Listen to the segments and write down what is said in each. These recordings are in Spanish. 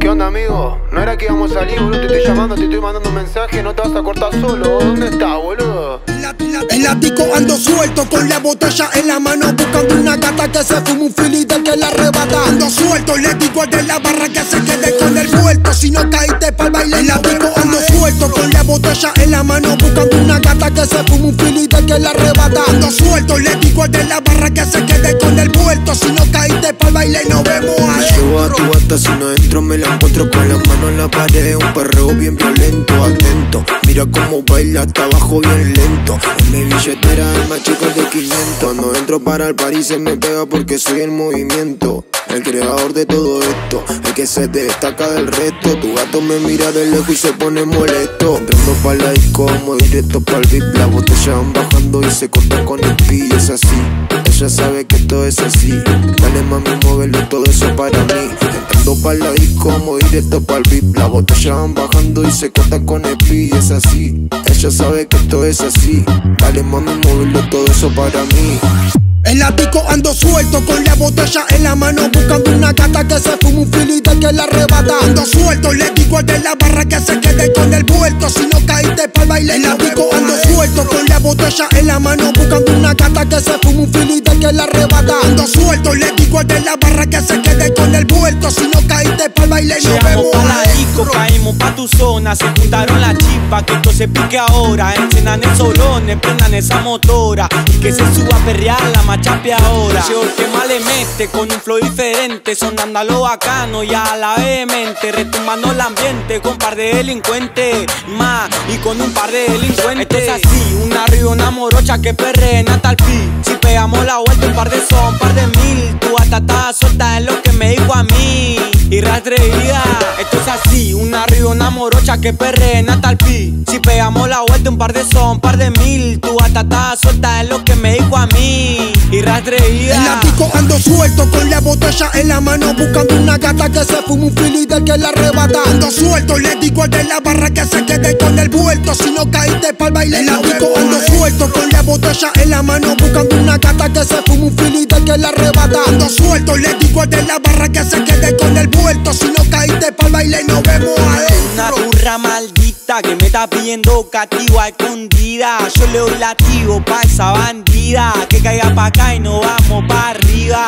¿Qué onda, amigo? No era que íbamos a salir, boludo. Te estoy llamando, te estoy mandando un mensaje. No te vas a cortar solo. ¿Dónde estás, boludo? En la disco ando suelto con la botella en la mano, buscando una gata que se fuma un filito que la arrebata. Ando suelto, le digo al de la barra que se quede con el vuelto. Si no caíste pa'l baile, en la disco ando suelto con la botella en la mano, buscando una gata que se fuma un filito que la arrebata. Ando suelto, le digo al de la barra que se quede con el vuelto. Si no caíste pa'l baile, nos vemos ahí. Llevo a tu gata, si no entro me la encuentro con las manos en la pared. Un perreo bien violento, atento. Mira cómo baila hasta abajo bien lento. En mi billetera el más chico es de 500. Cuando entro para el parís se me pega porque soy el movimiento. El creador de todo esto, el que se destaca del resto. Tu gato me mira de lejos y se pone molesto. Entrando pa' la disco, vamos directo pa'l VIP. La botella van bajando y se corta con el pi. Es así, ella sabe que todo es así. Dale mami, muévelo, todo eso para mí. Entrando pa' la disco, vamos directo pa'l VIP. La botella van bajando y se corta con el pi. Es así, ella sabe que todo es así. Dale mami, muévelo, todo eso para mí. En la disco ando suelto con la botella en la mano, buscando una gata que se fuma un filito que la arrebata. Ando suelto, le digo al de la barra que se quede con el vuelto. Si no caíste pa'l baile, en la disco ando suelto con la botella en la mano, buscando una gata que se fuma un filito que la arrebata. Ando suelto, le digo al de la barra que se quede con el vuelto. Si no caíste pa'l baile, nos vemos pa' la disco, caímos pa' tu zona. Se juntaron las chispas, que esto se pique ahora. Enciendan el solón, prendan esa motora y que se suba a perrear la machape ahora. Yo que más le mete con un flow diferente, sonando a lo bacano y a la vehemente, retumbando el ambiente con un par de delincuentes más y con un par de delincuentes. Esto es así, una arriba, una morocha que perreen hasta el pi. Si pegamos la vuelta un par de son, par de mil. Tu gata está suelta es lo que me dijo a mí y rastrería. Esto es así, una arriba, una morocha que perreen hasta el pi. Si pegamos la vuelta un par de son, par de mil. Tu gata está suelta es lo que me dijo a mí y rastrería. En la disco ando suelto con la botella en la mano, buscando una gata que se fuma un filito que la arrebata. Ando suelto, le digo al de la barra que se quede con el vuelto. Si no caíste pa'l baile, en la disco ando suelto con la botella en la mano, buscando una gata que se fuma un filito que la arrebata. Ando suelto, le digo al de la barra que se quede con el vuelto. Si no caíste pa'l baile, nos vemos adentro. Una turra maldita que me está pidiendo cativa escondida. Yo le doy lativo pa' esa bandida, que caiga pa' acá y no vamos pa' arriba.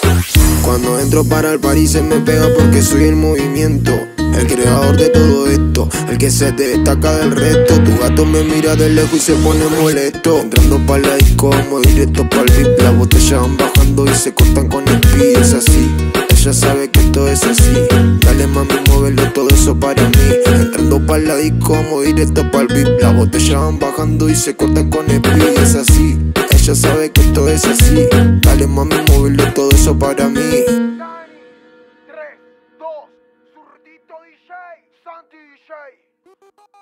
Cuando entro para el parís se me pega porque soy el movimiento. El creador de todo esto, el que se destaca del resto. Tu gato me mira de lejos y se pone molesto. Entrando pa' la disco, vamos directo pa'l VIP. La botella van bajando y se cortan con el pi. Es así, ella sabe que todo es así. Dale mami, muévelo, todo eso para mí. Entrando pa' la disco, vamos directo pa'l VIP. La botella van bajando y se cortan con el pi. Es así, ella sabe que todo es así. Dale mami, muévelo, todo eso para mí. 3, 2, Zurdito DJ, Santi DJ.